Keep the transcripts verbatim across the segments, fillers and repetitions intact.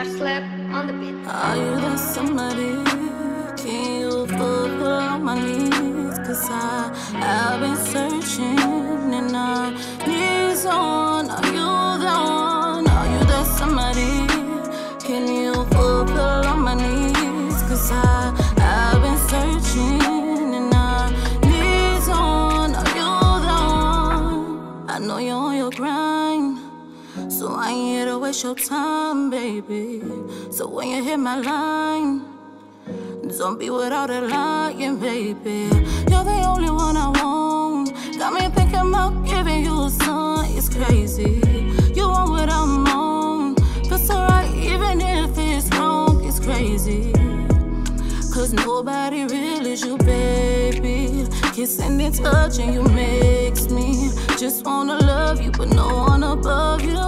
I slept on the beat. Are you that somebody? Can you fulfill all my needs? Cause I, I've been searching and I need someone. Are you the one? Are you that somebody? Can you fulfill all my needs? Cause I, I've been searching and I need someone. Are you the one? I know you're on your grind, so I ain't here to waste your time, baby. So when you hit my line, don't be without a lying, baby. You're the only one I want. Got me thinking about giving you a son. It's crazy. You want what I'm on. Feels alright even if it's wrong. It's crazy. Cause nobody really is you, baby. Kissing and touching you makes me just wanna love you, but no one above you.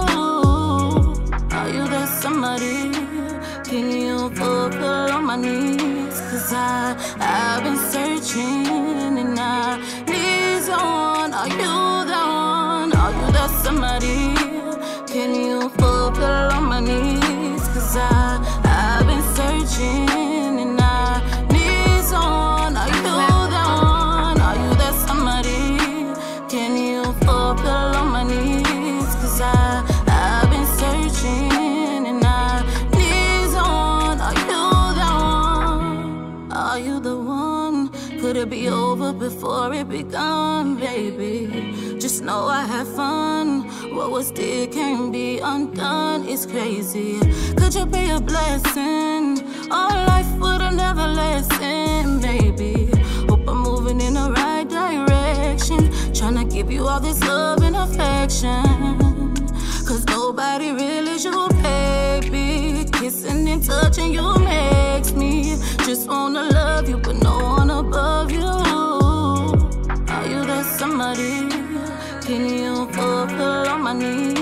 Are you that somebody? Can you fulfill all my needs? Cause I, I've been searching and I need someone. Are you the one? Are you that somebody? Can you fulfill all my needs? Cause I, I've been searching and I need someone. Are you the one? Are you that somebody? Can you fulfill all my needs? Cause I, I've been searching and I need someone. Are you the one? Are you the one? Could it be over before it begun, baby? Just know I had fun. What was there can't be undone. It's crazy. Could you be a blessing? Our life would've never lessened, baby. Hope I'm moving in the right direction. Tryna give you all this love and affection. Cause nobody really is you, baby. Kissing and touching you makes me just wanna love you, but no one above you. Are you that somebody? Can you fulfill all my needs?